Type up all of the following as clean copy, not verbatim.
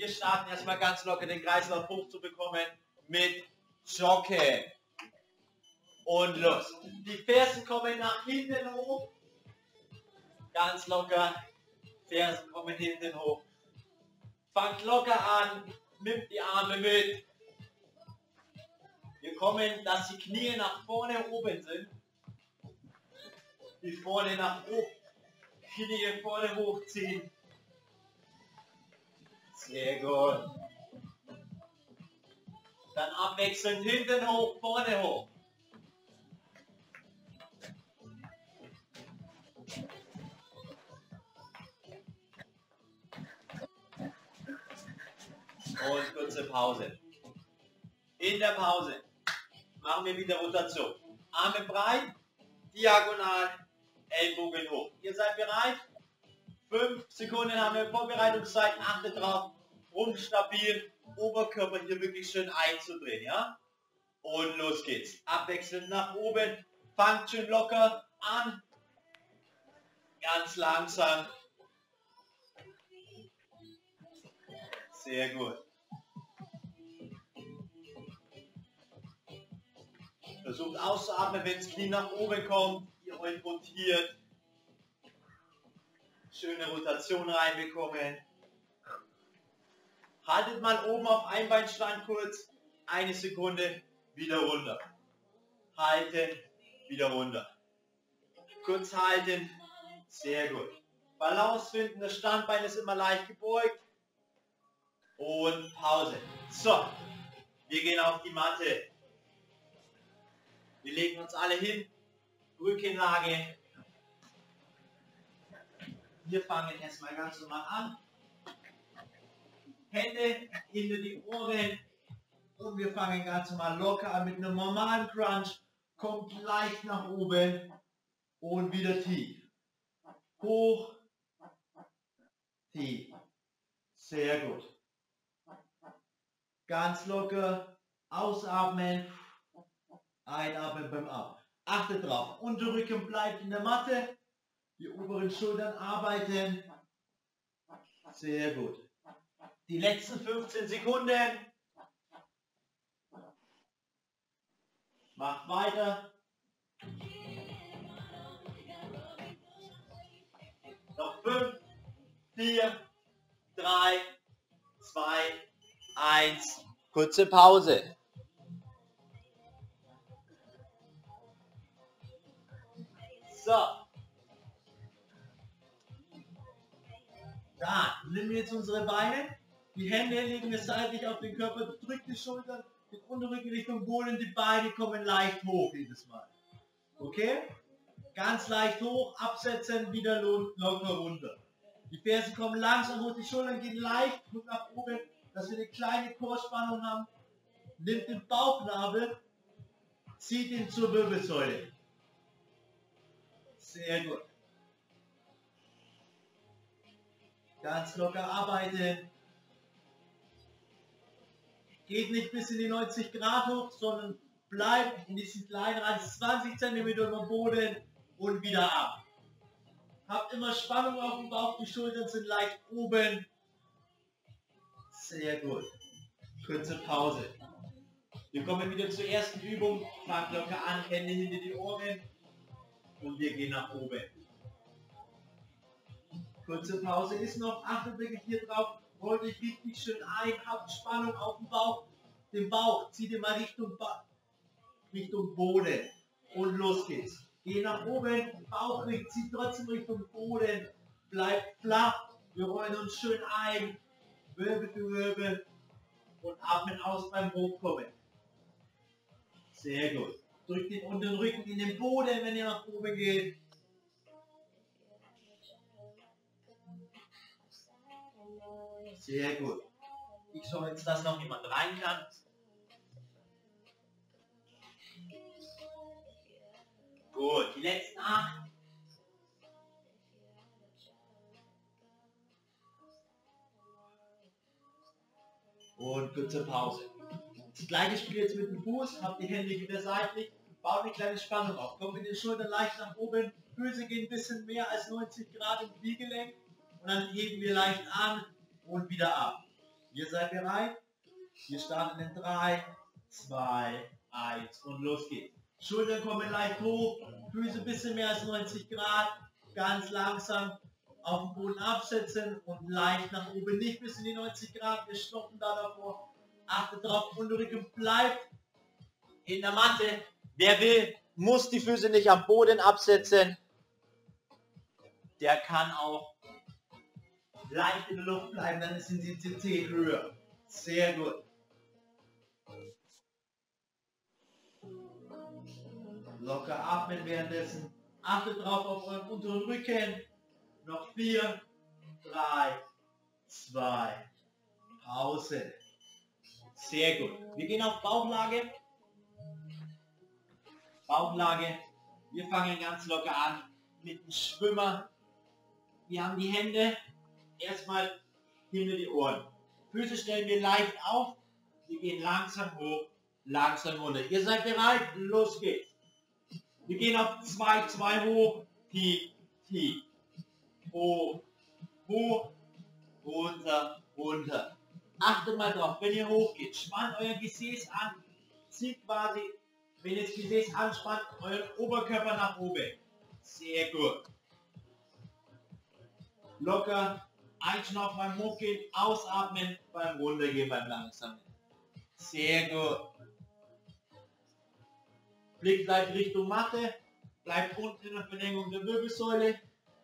Wir starten erstmal ganz locker den Kreislauf hochzubekommen mit Joggen. Und los. Die Fersen kommen nach hinten hoch. Ganz locker. Fersen kommen hinten hoch. Fangt locker an. Nimmt die Arme mit. Wir kommen, dass die Knie nach vorne oben sind. Die vorne nach oben. Knie vorne hochziehen. Sehr gut. Dann abwechselnd hinten hoch, vorne hoch. Und kurze Pause. In der Pause machen wir wieder Rotation. Arme breit, diagonal, Ellbogen hoch. Ihr seid bereit? 5 Sekunden haben wir Vorbereitungszeit. Achtet drauf, Rumpf stabil, Oberkörper hier wirklich schön einzudrehen. Ja? Und los geht's. Abwechselnd nach oben. Fangt schön locker an. Ganz langsam. Sehr gut. Versucht auszuatmen, wenn das Knie nach oben kommt, ihr euch rotiert. Schöne Rotation reinbekommen. Haltet mal oben auf Einbeinstand kurz. 1 Sekunde, wieder runter. Halten, wieder runter. Kurz halten. Sehr gut. Balance finden, das Standbein ist immer leicht gebeugt. Und Pause. So, wir gehen auf die Matte. Wir legen uns alle hin. Rückenlage. Wir fangen erstmal ganz normal an. Hände hinter die Ohren. Und wir fangen ganz normal locker an mit einem normalen Crunch. Kommt leicht nach oben. Und wieder tief. Hoch. Tief. Sehr gut. Ganz locker. Ausatmen. Einatmen beim Ab. Achtet drauf. Unterrücken bleibt in der Matte. Die oberen Schultern arbeiten. Sehr gut. Die letzten 15 Sekunden. Macht weiter. Noch 5, 4, 3, 2, 1. Kurze Pause. So. Da nehmen wir jetzt unsere Beine. Die Hände legen wir seitlich auf den Körper, drückt die Schultern, den Unterrücken Richtung Boden, die Beine kommen leicht hoch jedes Mal. Okay? Ganz leicht hoch, absetzen, wieder locker runter. Die Fersen kommen langsam hoch, die Schultern gehen leicht nach oben, dass wir eine kleine Chorspannung haben. Nimmt den Bauchnabel, zieht ihn zur Wirbelsäule. Sehr gut. Ganz locker arbeiten. Geht nicht bis in die 90 Grad hoch, sondern bleibt in diesem kleinen Radius 20 cm über Boden und wieder ab. Habt immer Spannung auf dem Bauch, die Schultern sind leicht oben. Sehr gut. Kurze Pause. Wir kommen wieder zur ersten Übung. Fangt locker an, Hände hinter die Ohren und wir gehen nach oben. Kurze Pause ist noch. Achtet wirklich hier drauf. Rollt euch richtig schön ein. Habt Spannung auf dem Bauch. Den Bauch zieht ihr mal Richtung Boden. Und los geht's. Geh nach oben. Bauch zieht trotzdem Richtung Boden. Bleibt flach. Wir rollen uns schön ein. Wirbel für Wirbel. Und atmen aus beim Hochkommen. Sehr gut. Drückt den unteren Rücken in den Boden, wenn ihr nach oben geht. Sehr gut. Ich schaue jetzt, dass noch jemand rein kann. Gut, die letzten 8. Und kurze Pause. Das gleiche Spiel jetzt mit dem Fuß. Habt die Hände wieder seitlich. Baut eine kleine Spannung auf. Kommt mit den Schultern leicht nach oben. Füße gehen ein bisschen mehr als 90 Grad im Kniegelenk. Und dann heben wir leicht an und wieder ab. Ihr seid bereit? Wir starten in 3, 2, 1 und los geht's. Schultern kommen leicht hoch, Füße ein bisschen mehr als 90 Grad, ganz langsam auf den Boden absetzen und leicht nach oben, nicht bis in die 90 Grad, wir stoppen da davor. Achtet drauf, Unterrücken bleibt in der Matte. Wer will, muss die Füße nicht am Boden absetzen. Der kann auch leicht in der Luft bleiben, dann ist die Intensität höher. Sehr gut. Locker atmen währenddessen. Achtet drauf auf euren unteren Rücken. Noch 4, 3, 2, Pause. Sehr gut. Wir gehen auf Bauchlage. Bauchlage. Wir fangen ganz locker an mit dem Schwimmer. Wir haben die Hände erstmal hinter die Ohren. Füße stellen wir leicht auf. Wir gehen langsam hoch, langsam runter. Ihr seid bereit? Los geht's. Wir gehen auf 2, 2 hoch, tief, tief. Hoch, hoch, runter, runter. Achtet mal drauf, wenn ihr hochgeht, spannt euer Gesäß an, zieht quasi, wenn ihr das Gesäß anspannt, euren Oberkörper nach oben. Sehr gut. Locker einschnaufen beim Hochgehen, ausatmen beim Runtergehen, beim Langsamen. Sehr gut. Blick bleibt Richtung Matte, bleibt unten in der Verlängerung der Wirbelsäule.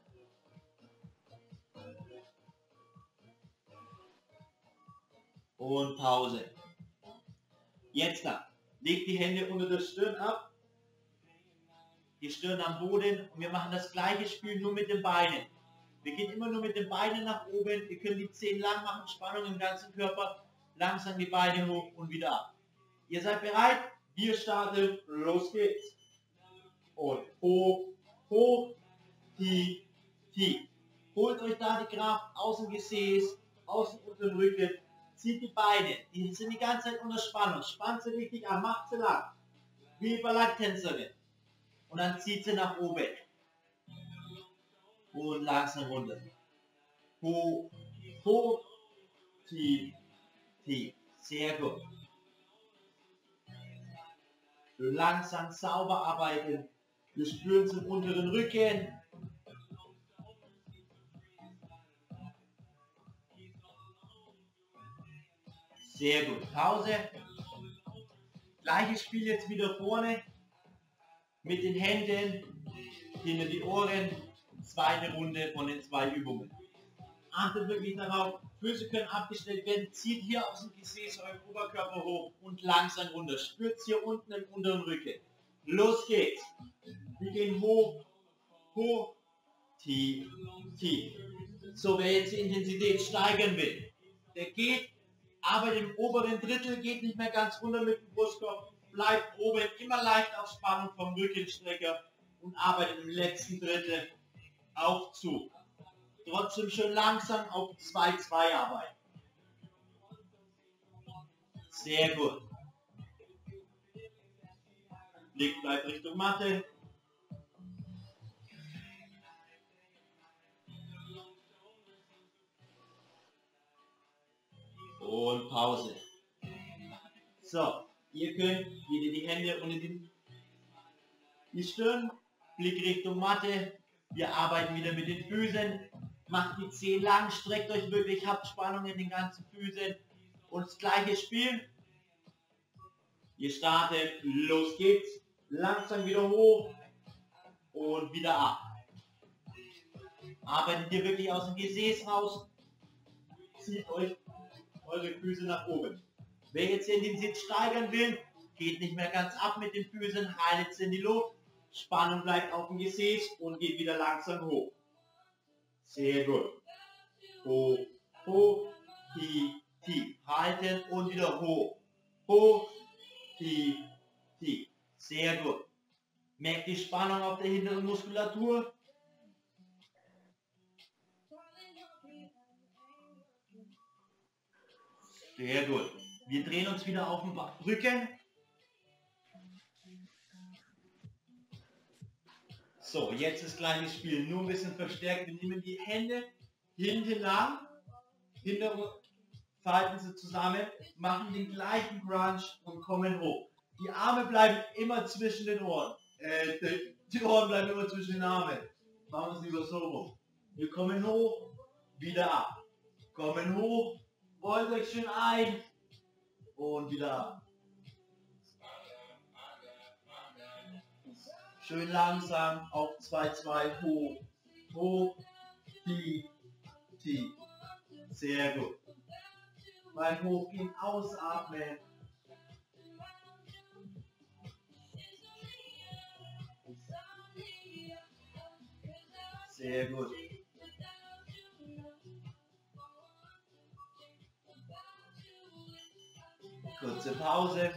Und Pause. Jetzt da. Legt die Hände unter der Stirn ab. Die Stirn am Boden. Und wir machen das gleiche Spiel nur mit den Beinen. Wir gehen immer nur mit den Beinen nach oben. Wir können die Zehen lang machen, Spannung im ganzen Körper. Langsam die Beine hoch und wieder ab. Ihr seid bereit? Wir starten. Los geht's. Und hoch, hoch, tief, tief. Holt euch da die Kraft aus dem Gesäß, aus dem unteren Rücken. Zieht die Beine, die sind die ganze Zeit unter Spannung. Spannt sie richtig an, macht sie lang. Wie Balletttänzerin. Und dann zieht sie nach oben. Und langsam runter. Hoch, hoch, tief, tief. Sehr gut. Schön langsam, sauber arbeiten. Wir spüren es im unteren Rücken. Sehr gut. Pause. Gleiches Spiel jetzt wieder vorne. Mit den Händen hinter die Ohren. Zweite Runde von den 2 Übungen. Achtet wirklich darauf. Füße können abgestellt werden. Zieht hier aus dem Gesäß euren Oberkörper hoch und langsam runter. Spürt es hier unten im unteren Rücken. Los geht's. Wir gehen hoch, hoch, tief, tief. So, wer jetzt die Intensität steigern will, der geht, aber im oberen Drittel geht nicht mehr ganz runter mit dem Brustkorb, bleibt oben immer leicht auf Spannung vom Rückenstrecker und arbeitet im letzten Drittel auf zu. Trotzdem schön langsam auf 2-2 arbeiten. Sehr gut. Blick bleibt Richtung Matte. Und Pause. So, ihr könnt wieder die Hände unter die Stirn, Blick Richtung Matte. Wir arbeiten wieder mit den Füßen. Macht die Zehen lang, streckt euch wirklich, habt Spannung in den ganzen Füßen. Und das gleiche Spiel. Wir starten, los geht's. Langsam wieder hoch und wieder ab. Arbeitet ihr wirklich aus dem Gesäß raus. Zieht euch eure Füße nach oben. Wer jetzt hier den Sitz steigern will, geht nicht mehr ganz ab mit den Füßen, haltet sie in die Luft, Spannung bleibt auf dem Gesäß und geht wieder langsam hoch. Sehr gut. Hoch, hoch, tief, tief. Halten und wieder hoch. Hoch, tief, tief. Sehr gut. Merkt die Spannung auf der hinteren Muskulatur. Sehr gut. Wir drehen uns wieder auf den Rücken. So, jetzt das gleiche Spiel, nur ein bisschen verstärkt. Wir nehmen die Hände hinten lang, falten sie zusammen, machen den gleichen Crunch und kommen hoch. Die Arme bleiben immer zwischen den Ohren. Die Ohren bleiben immer zwischen den Armen. Machen wir es lieber so rum. Wir kommen hoch, wieder ab. Kommen hoch, rollt euch schön ein und wieder ab. Schön langsam auf 2-2 hoch, hoch, tief, tief. Sehr gut. Beim Hochgehen ausatmen. Sehr gut. Kurze Pause.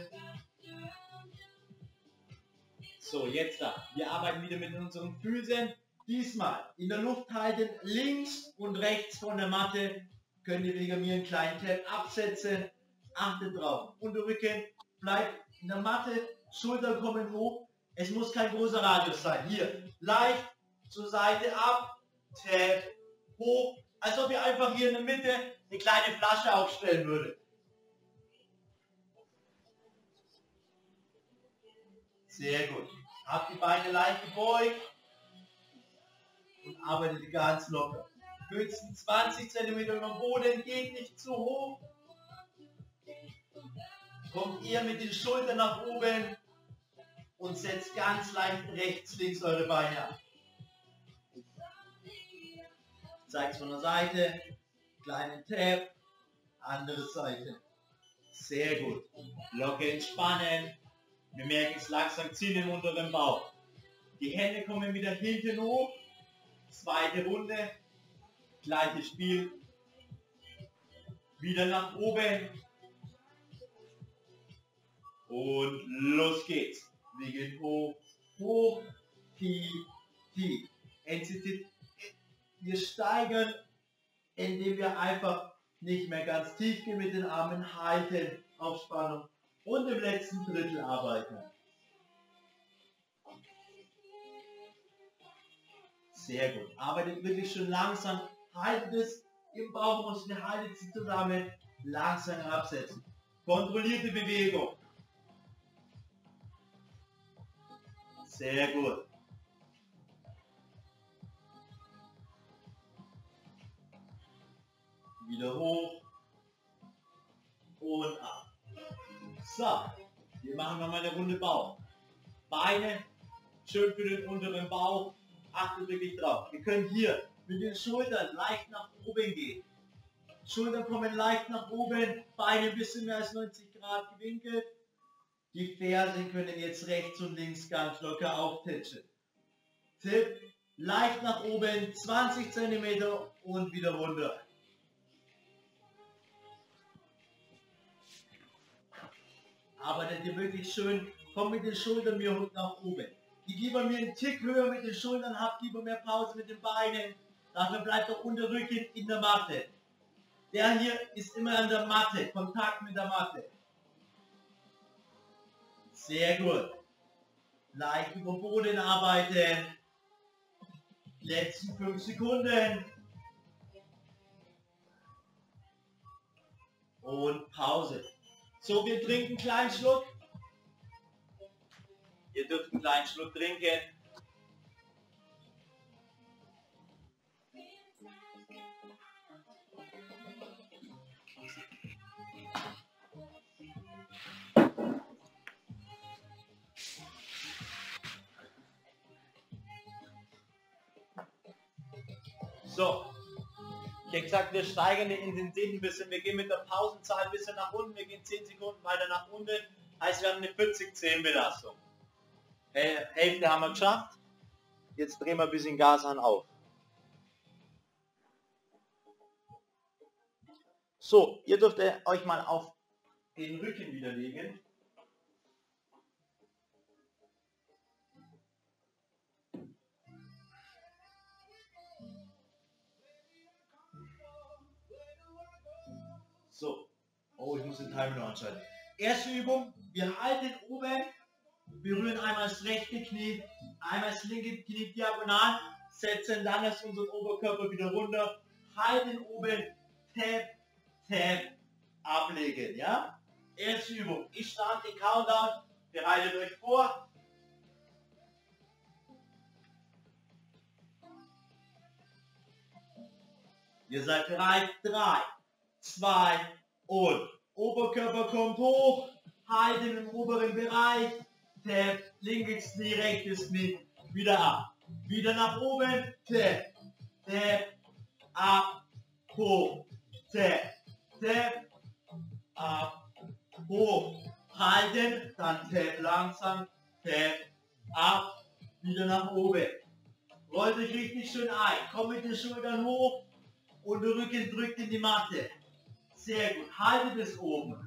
So, jetzt da. Wir arbeiten wieder mit unseren Füßen. Diesmal in der Luft halten, links und rechts von der Matte. Könnt ihr wegen mir einen kleinen Tap absetzen. Achtet drauf. Unterrücken bleibt in der Matte. Schultern kommen hoch. Es muss kein großer Radius sein. Hier, leicht zur Seite ab. Tap, hoch. Als ob ihr einfach hier in der Mitte eine kleine Flasche aufstellen würdet. Sehr gut. Habt die Beine leicht gebeugt und arbeitet ganz locker. Höchstens 20 cm über dem Boden, geht nicht zu hoch. Kommt ihr mit den Schultern nach oben und setzt ganz leicht rechts, links eure Beine ab. Zeigt es von der Seite, kleinen Tap, andere Seite. Sehr gut. Locker entspannen. Wir merken es langsam ziehen im unteren Bauch. Die Hände kommen wieder hinten hoch. Zweite Runde. Gleiches Spiel. Wieder nach oben. Und los geht's. Wir gehen hoch, hoch, tief, tief. Intensität. Wir steigern, indem wir einfach nicht mehr ganz tief gehen mit den Armen, halten auf Spannung und im letzten Drittel arbeiten. Sehr gut. Arbeitet wirklich schön langsam. Haltet es im Bauchmuskel, haltet sie zusammen. Langsam absetzen. Kontrollierte Bewegung. Sehr gut. Wieder hoch und ab. So, wir machen nochmal eine Runde Bauch. Beine schön für den unteren Bauch. Achtet wirklich drauf. Wir können hier mit den Schultern leicht nach oben gehen. Schultern kommen leicht nach oben, Beine ein bisschen mehr als 90 Grad gewinkelt. Die Fersen können jetzt rechts und links ganz locker auftätschen. Tipp, leicht nach oben, 20 cm und wieder runter. Arbeitet ihr wirklich schön, kommt mit den Schultern mir nach oben. Die lieber mir einen Tick höher mit den Schultern, habt lieber mehr Pause mit den Beinen. Dafür bleibt der Unterrücken in der Matte. Der hier ist immer an der Matte, Kontakt mit der Matte. Sehr gut. Leicht über Boden arbeiten. Letzten 5 Sekunden. Und Pause. So, wir trinken einen kleinen Schluck. Ihr dürft einen kleinen Schluck trinken. So, ich habe gesagt, wir steigern die Intensität ein bisschen. Wir gehen mit der Pausenzahl ein bisschen nach unten. Wir gehen 10 Sekunden weiter nach unten. Heißt, wir haben eine 40-10 Belastung. Hälfte haben wir geschafft. Jetzt drehen wir ein bisschen Gas an auf. So, ihr dürft euch mal auf den Rücken wieder legen. So, oh, ich muss den Timer noch anschalten. Erste Übung, wir halten oben, berühren einmal das rechte Knie, einmal das linke Knie diagonal, setzen dann unseren Oberkörper wieder runter, halten oben, tap, tap, ablegen, ja? Erste Übung. Ich starte den Countdown. Bereitet euch vor. Ihr seid bereit. 3, 2 und Oberkörper kommt hoch. Halten im oberen Bereich. Tap, linkes Knie, rechtes Knie. Wieder ab. Wieder nach oben. Tap, tap, ab, hoch. Tap, tap, ab, hoch. Halten, dann tap langsam. Tap, ab, wieder nach oben. Rollt euch richtig schön ein. Kommt mit den Schultern hoch und der Rücken drückt in die Matte. Sehr gut. Haltet es oben.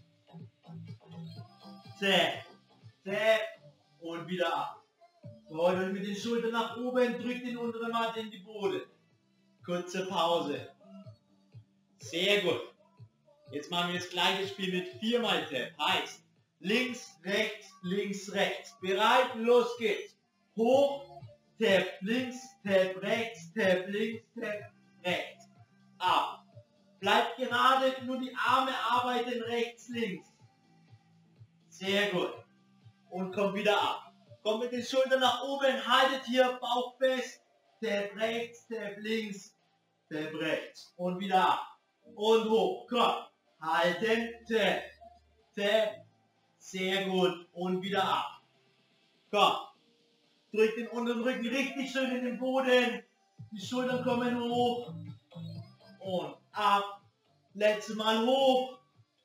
Tap, tap und wieder ab. Rollt euch mit den Schultern nach oben, drückt die untere Matte in die Boden. Kurze Pause. Sehr gut. Jetzt machen wir das gleiche Spiel mit 4 mal Tap. Heißt, links, rechts. Bereit, los geht's. Hoch, Tap links, Tap rechts, Tap links, Tap rechts. Ab. Bleibt gerade, nur die Arme arbeiten rechts, links. Sehr gut. Und kommt wieder ab. Kommt mit den Schultern nach oben, haltet hier Bauch fest. Tap rechts, Tap links, Tap rechts. Und wieder ab. Und hoch. Komm. Halten. Tap. Tap. Sehr gut. Und wieder ab. Komm. Drückt den unteren Rücken richtig schön in den Boden. Die Schultern kommen hoch. Und ab. Letztes Mal hoch.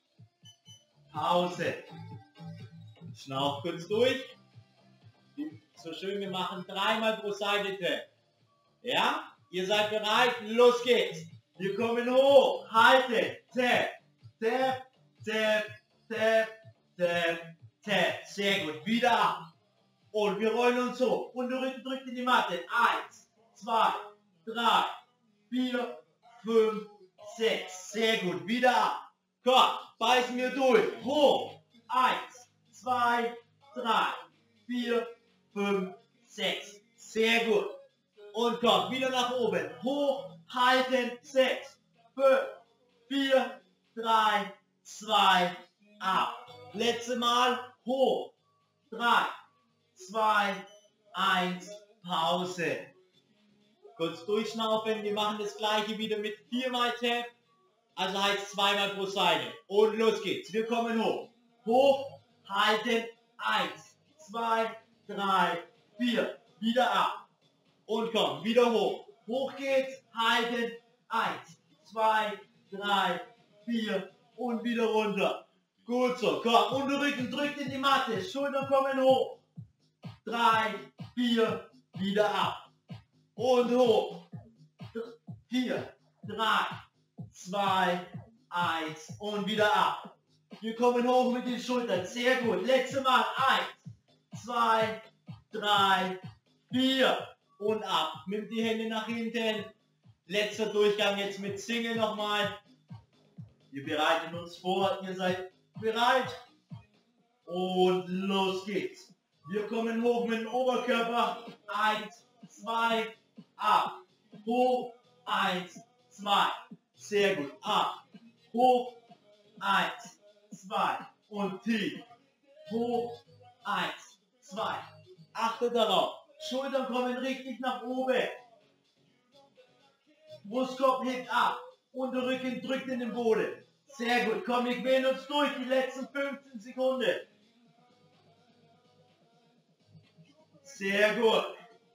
Pause. Schnauf kurz durch. So schön, wir machen 3 mal pro Seite Tap. Ja? Ihr seid bereit? Los geht's. Wir kommen hoch. Halten. Tap. Tap. Tap. Tap. Tap. Tap. Sehr gut. Wieder ab. Und wir rollen uns hoch. Und der Rücken drückt in die Matte. 1, 2, 3, 4, 5, 6. Sehr gut. Wieder ab. Komm. Beißen wir durch. Hoch. 1, 2, 3, 4, 5, 6. Sehr gut. Und komm, wieder nach oben. Hoch, halten, 6, 5, 4, 3, 2, ab. Letzte Mal, hoch. 3, 2, 1, Pause. Kurz durchschnaufen. Wir machen das gleiche wieder mit 4 mal Tap. Also heißt 2 mal pro Seite. Und los geht's. Wir kommen hoch. Hoch, halten, 1, 2, 3, 4. Wieder ab. Und komm, wieder hoch. Hoch geht's, halten, 1, 2, 3, 4 und wieder runter. Gut so, komm, Unterrücken drückt in die Matte, Schultern kommen hoch. 3, 4, wieder ab. Und hoch. 4, 3, 2, 1 und wieder ab. Wir kommen hoch mit den Schultern. Sehr gut. Letztes Mal. 1, 2, 3, 4 und ab. Nimmt die Hände nach hinten. Letzter Durchgang jetzt mit Single nochmal. Wir bereiten uns vor. Ihr seid bereit. Und los geht's. Wir kommen hoch mit dem Oberkörper. 1, 2, ab. Hoch. 1, 2. Sehr gut. Ab. Hoch. 1, 2 und tief. Hoch. 1, 2. Achtet darauf. Schultern kommen richtig nach oben. Brustkorb hebt ab. Unterrücken drückt in den Boden. Sehr gut. Komm, wir quälen uns durch die letzten 15 Sekunden. Sehr gut.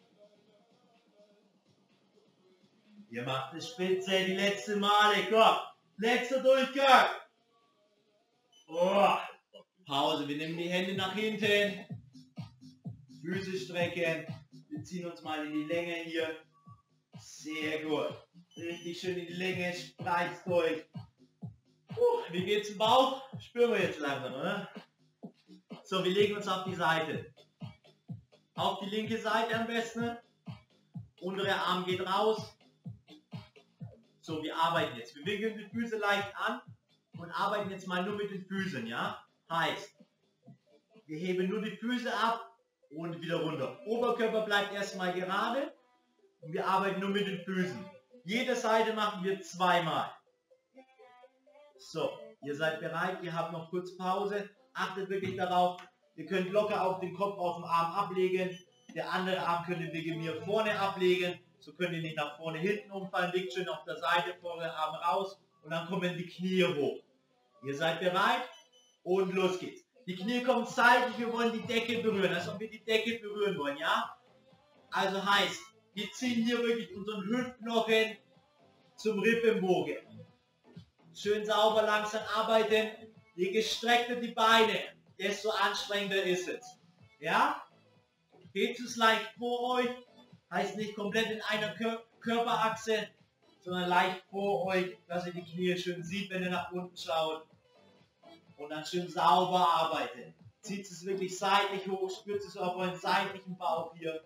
Ihr macht es spitze die letzten Male. Komm. Letzter Durchgang. Oh. Pause. Wir nehmen die Hände nach hinten. Füße strecken. Wir ziehen uns mal in die Länge hier. Sehr gut. Richtig schön in die Länge. Spreizt durch. Wie geht's im Bauch? Spüren wir jetzt langsam, oder? So, wir legen uns auf die Seite. Auf die linke Seite am besten. Untere Arm geht raus. So, wir arbeiten jetzt. Wir wickeln die Füße leicht an und arbeiten jetzt mal nur mit den Füßen, ja? Heißt, wir heben nur die Füße ab und wieder runter. Oberkörper bleibt erstmal gerade und wir arbeiten nur mit den Füßen. Jede Seite machen wir 2 mal. So, Ihr seid bereit, ihr habt noch kurz Pause. Achtet wirklich darauf, ihr könnt locker auf den Kopf auf den Arm ablegen. Der andere Arm könnt ihr wegen mir vorne ablegen. So könnt ihr nicht nach vorne hinten umfallen. Liegt schön auf der Seite, vordere Arm raus. Und dann kommen die Knie hoch. Ihr seid bereit und los geht's. Die Knie kommen seitlich, wir wollen die Decke berühren, als ob wir die Decke berühren wollen, ja? Also heißt, wir ziehen hier wirklich unseren Hüftknochen zum Rippenbogen. Schön sauber, langsam arbeiten. Je gestreckter die Beine, desto anstrengender ist es. Ja? Hebt es leicht vor euch, heißt nicht komplett in einer Körperachse, sondern leicht vor euch, dass ihr die Knie schön sieht, wenn ihr nach unten schaut. Und dann schön sauber arbeiten. Zieht es wirklich seitlich hoch, spürt es auf euren seitlichen Bauch hier.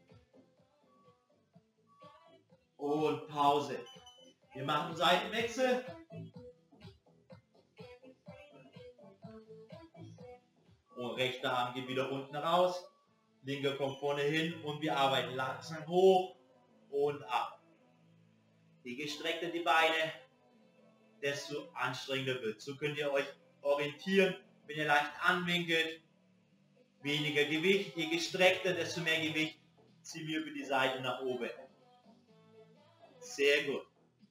Und Pause. Wir machen Seitenwechsel. Und rechter Arm geht wieder unten raus. Linker kommt vorne hin und wir arbeiten langsam hoch und ab. Je gestreckter die Beine, desto anstrengender wird. So könnt ihr euch orientieren, wenn ihr leicht anwinkelt. Weniger Gewicht, je gestreckter, desto mehr Gewicht ziehen wir über die Seite nach oben. Sehr gut.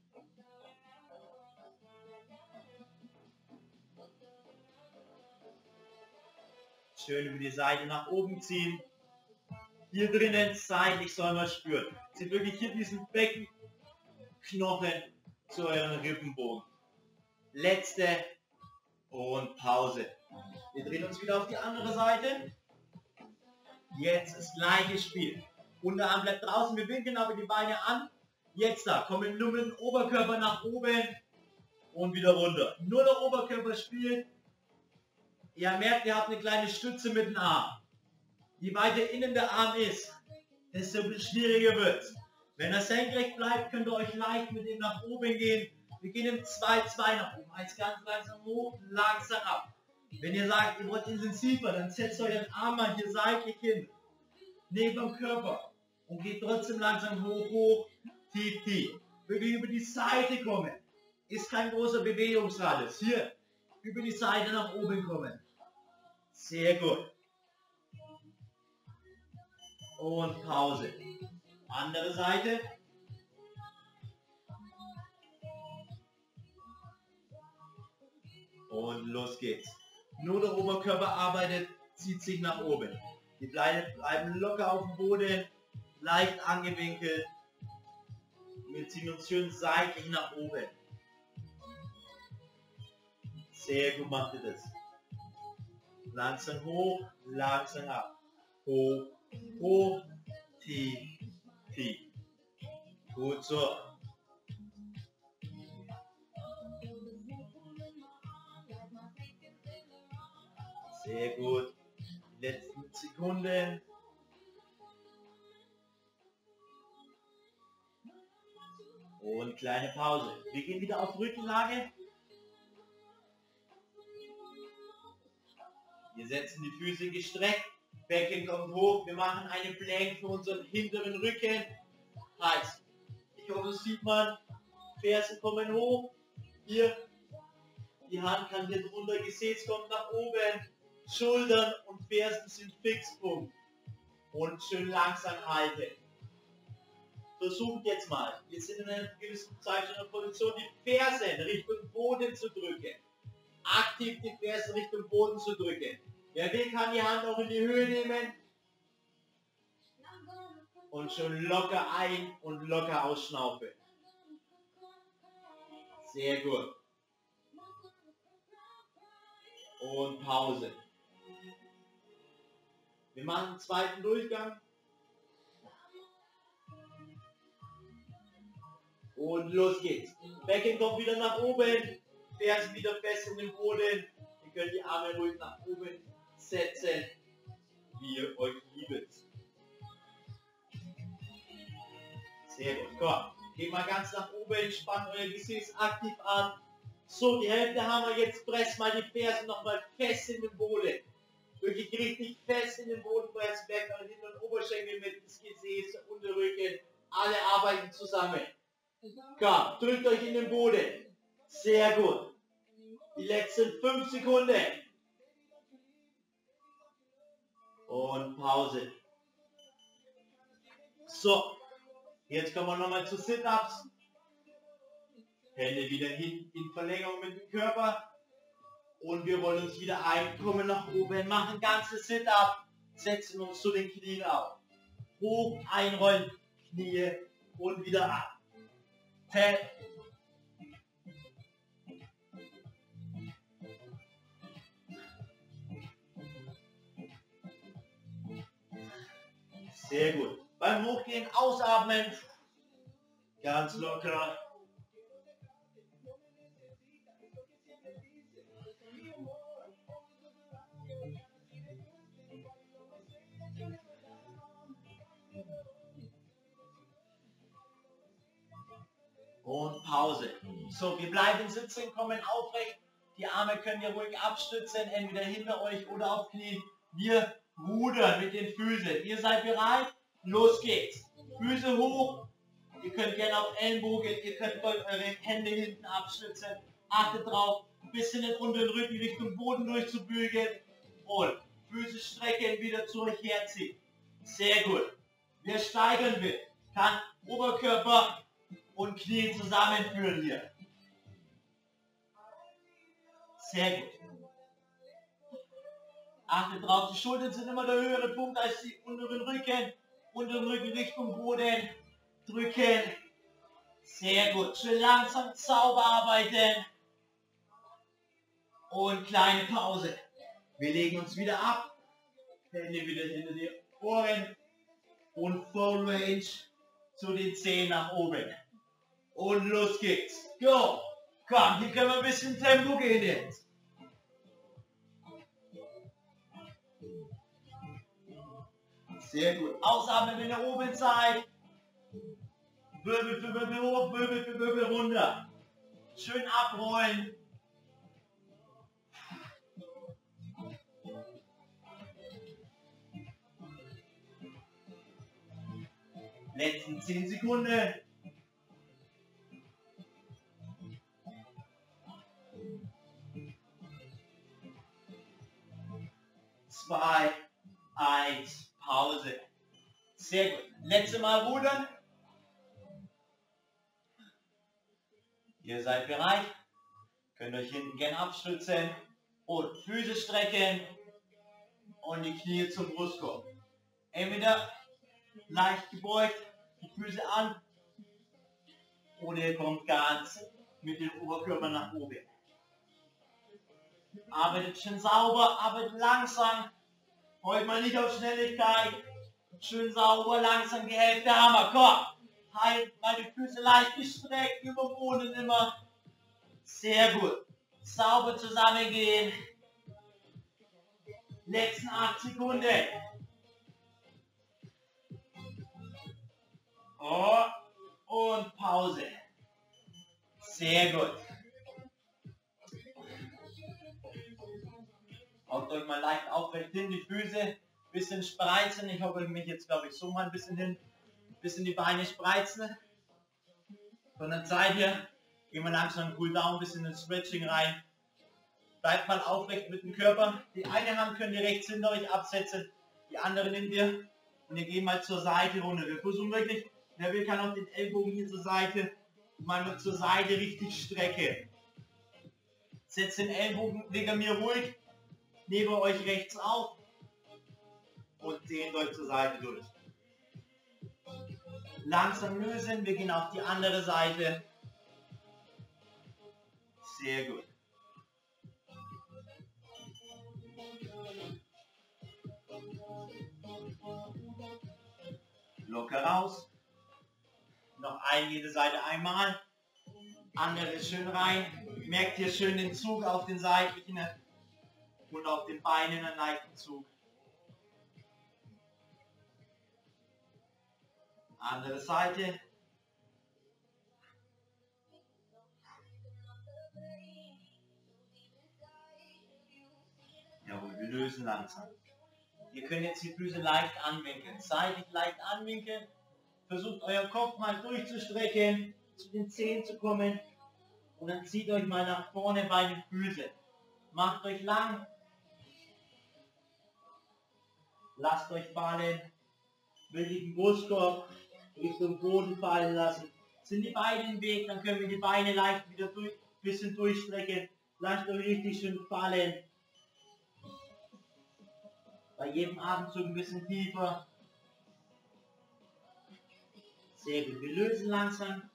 Schön über die Seite nach oben ziehen. Hier drinnen seitlich soll man spüren. Zieht wirklich hier diesen Beckenknochen zu euren Rippenbogen. Letzte und Pause. Wir drehen uns wieder auf die andere Seite. Jetzt das gleiche Spiel. Unterarm bleibt draußen, wir winkeln aber die Beine an. Jetzt da, kommen nur mit dem Oberkörper nach oben und wieder runter. Nur der Oberkörper spielt. Ihr merkt, ihr habt eine kleine Stütze mit dem Arm. Je weiter innen der Arm ist, desto schwieriger wird es. Wenn er senkrecht bleibt, könnt ihr euch leicht mit ihm nach oben gehen. Wir gehen im 2-2 nach oben. Heißt ganz langsam hoch, langsam ab. Wenn ihr sagt, ihr wollt intensiver, dann setzt euren Arm mal hier seitlich hin. Neben dem Körper. Und geht trotzdem langsam hoch, hoch, tief, tief. Wirklich über die Seite kommen. Ist kein großer Bewegungsradius. Hier, über die Seite nach oben kommen. Sehr gut. Und Pause. Andere Seite. Und los geht's. Nur der Oberkörper arbeitet, zieht sich nach oben. Die Beine bleiben locker auf dem Boden, leicht angewinkelt. Wir ziehen uns schön seitlich nach oben. Sehr gut macht ihr das. Langsam hoch, langsam ab. Hoch, hoch, tief, tief. Gut so. Sehr gut. Die letzten Sekunden. Und kleine Pause. Wir gehen wieder auf Rückenlage. Wir setzen die Füße gestreckt. Becken kommt hoch. Wir machen eine Plank für unseren hinteren Rücken. Heißt, ich hoffe, das sieht man. Fersen kommen hoch. Hier. Die Hand kann hier drunter. Gesäß kommt nach oben. Schultern und Fersen sind Fixpunkt. Und schön langsam halten. Versucht jetzt mal, wir sind in einer gewissen Zeit in der Position, die Fersen Richtung Boden zu drücken. Aktiv die Fersen Richtung Boden zu drücken. Wer will, kann die Hand auch in die Höhe nehmen. Und schon locker ein- und locker ausschnaufen. Sehr gut. Und Pause. Wir machen einen zweiten Durchgang. Und los geht's. Becken kommt wieder nach oben. Fersen wieder fest in den Boden. Ihr könnt die Arme ruhig nach oben setzen, wie ihr euch liebt. Sehr gut. Komm, geht mal ganz nach oben, spannt euer Gesäß aktiv an. So, die Hälfte haben wir jetzt. Presst mal die Fersen nochmal fest in den Boden. Wirklich richtig fest in den Boden pressen. Merkt euren hinteren Oberschenkel mit, das Gesäß, der Unterrücken. Alle arbeiten zusammen. Komm, drückt euch in den Boden. Sehr gut. Die letzten 5 Sekunden. Und Pause. So, jetzt kommen wir nochmal zu Sit-Ups. Hände wieder hin in Verlängerung mit dem Körper. Und wir wollen uns wieder einkommen nach oben, machen ganze Sit-Up, setzen uns zu den Knien auf. Hoch, einrollen, Knie und wieder ab. 10. Sehr gut. Beim Hochgehen ausatmen. Ganz locker. Und Pause. So, wir bleiben sitzen, kommen aufrecht. Die Arme könnt ihr ruhig abstützen, entweder hinter euch oder auf Knien. Wir rudern mit den Füßen. Ihr seid bereit? Los geht's. Füße hoch. Ihr könnt gerne auf Ellenbogen, ihr könnt eure Hände hinten abstützen. Achtet drauf, ein bisschen den unteren Rücken Richtung Boden durchzubügeln. Und Füße strecken, wieder zu euch herziehen. Sehr gut. Wer steigern will, kann Oberkörper und Knie zusammenführen hier. Sehr gut. Achtet drauf, die Schultern sind immer der höhere Punkt als die unteren Rücken. Unteren Rücken Richtung Boden. Drücken. Sehr gut. Schön langsam, sauber arbeiten. Und kleine Pause. Wir legen uns wieder ab. Hände wieder hinter die Ohren. Und Full Range zu den Zehen nach oben. Und los geht's. Go. Komm, hier können wir ein bisschen Tempo gehen jetzt. Sehr gut. Ausatmen, wenn ihr oben seid. Wirbel für Wirbel hoch, Wirbel für Wirbel runter. Schön abrollen. Letzten 10 Sekunden. 2, 1, Pause. Sehr gut. Letzte Mal rudern. Ihr seid bereit. Könnt euch hinten gerne abstützen und Füße strecken und die Knie zum Brustkorb. Entweder leicht gebeugt, die Füße an, oder ihr kommt ganz mit dem Oberkörper nach oben. Arbeitet schön sauber, arbeitet langsam. Heute mal nicht auf Schnelligkeit. Schön sauber, langsam die Hälfte haben wir. Komm, halt mal die Füße leicht gestreckt, über dem Boden immer. Sehr gut. Sauber zusammengehen. Letzten 8 Sekunden. Oh, und Pause. Sehr gut. Haut euch mal leicht aufrecht hin, die Füße bisschen spreizen. Ich hoffe, ich mich jetzt, glaube ich, so mal ein bisschen hin. Bisschen die Beine spreizen. Von der Zeit hier gehen wir langsam cool down, ein bisschen ins Stretching rein. Bleibt mal aufrecht mit dem Körper. Die eine Hand könnt ihr rechts hinter euch absetzen, die andere nehmt ihr und ihr geht mal zur Seite runter. Wir versuchen wirklich, wer will, kann auch den Ellbogen hier zur Seite, mal nur zur Seite richtig strecken. Setzt den Ellbogen neben mir ruhig, neben euch rechts auf und dehnt euch zur Seite durch. Langsam lösen, wir gehen auf die andere Seite. Sehr gut. Locker raus. Noch jede Seite einmal. Andere schön rein. Merkt ihr schön den Zug auf den Seiten und auf den Beinen einen leichten Zug. Andere Seite. Jawohl, wir lösen langsam. Ihr könnt jetzt die Füße leicht anwinkeln. Seitlich leicht anwinkeln. Versucht euer Kopf mal durchzustrecken, zu den Zehen zu kommen Und dann zieht euch mal nach vorne bei den Füßen. Macht euch lang. Lasst euch fallen. Wirklich den Brustkorb Richtung Boden fallen lassen. Sind die Beine im Weg, dann können wir die Beine leicht wieder bisschen durchstrecken. Lasst euch richtig schön fallen. Bei jedem Atemzug ein bisschen tiefer. Sehr gut. Wir lösen langsam.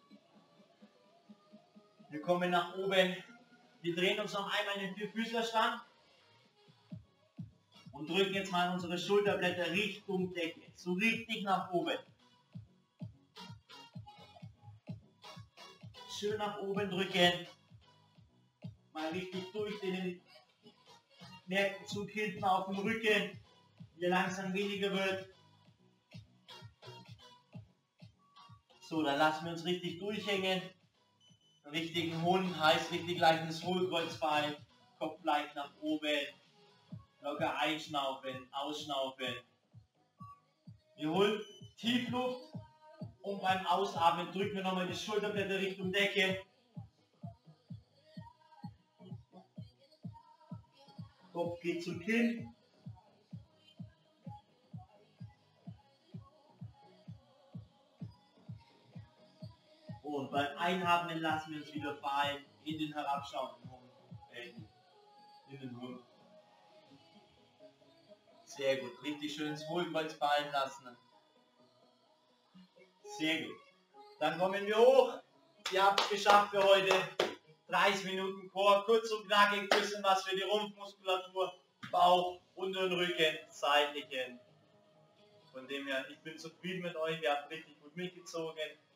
Wir kommen nach oben. Wir drehen uns noch einmal in den Vierfüßlerstand. Und drücken jetzt mal unsere Schulterblätter Richtung Decke. So richtig nach oben. Schön nach oben drücken. Mal richtig durchdehnen. Merkzug hinten auf dem Rücken, der langsam weniger wird. So, dann lassen wir uns richtig durchhängen. Richtigen Hund heißt richtig leichtes Hohlkreuzbein. Kopf leicht nach oben. Locker einschnaufen, ausschnaufen. Wir holen tief Luft und beim Ausatmen drücken wir nochmal die Schulterblätter Richtung Decke. Kopf geht zum Kinn. Und beim Einatmen lassen wir uns wieder fallen in den herabschauenden Hund. In den Hund. Sehr gut. Richtig schön ins Hohlkreuz fallen lassen. Sehr gut. Dann kommen wir hoch. Ihr habt es geschafft für heute. 30 Minuten Core, kurz und knackig, bisschen was für die Rumpfmuskulatur, Bauch, unteren Rücken, seitlichen. Von dem her, ich bin zufrieden mit euch, ihr habt richtig gut mitgezogen.